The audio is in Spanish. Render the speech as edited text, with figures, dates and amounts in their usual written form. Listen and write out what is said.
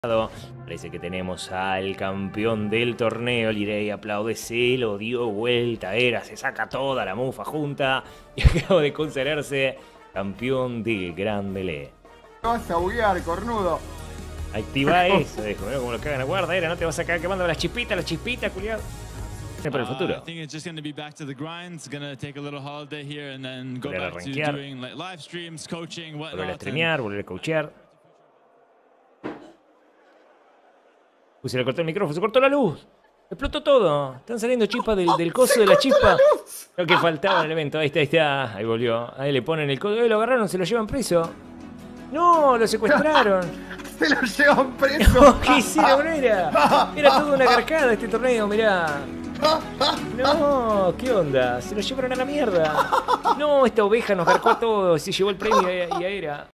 Parece que tenemos al campeón del torneo. Lirey aplaude, se lo dio vuelta. Era, se saca toda la mufa junta y acaba de considerarse campeón del Gran Melee. No vas a buguear, cornudo. Activa eso, dijo. Mira cómo lo cagan a guarda. Era, no te vas a cagar quemando las chispitas, culiado. Para el futuro. I think it's just going to be back to the grind. It's going to take a little holiday here and then go Volver a back to rankear. doing like live streams, coaching, whatnot. Volver a streamear, volver a coachear. Uy, se le cortó el micrófono, se cortó la luz. Explotó todo. Están saliendo chispas del coso de la chispa. Lo que faltaba en el evento. Ahí está. Ahí volvió. Ahí le ponen el coso. Lo agarraron, se lo llevan preso. No, lo secuestraron. Se lo llevan preso. No, ¿qué hicieron? Era toda una carcada este torneo, mirá. No, ¿qué onda? Se lo llevaron a la mierda. No, esta oveja nos carcó a todos. Se llevó el premio y a Era.